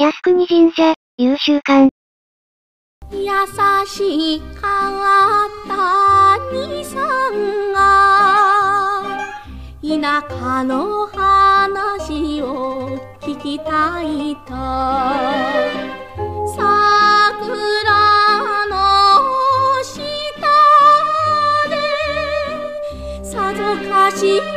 靖国神社、優秀館。 優しかった兄さんが田舎の話を聞きたいと桜の下でさぞかし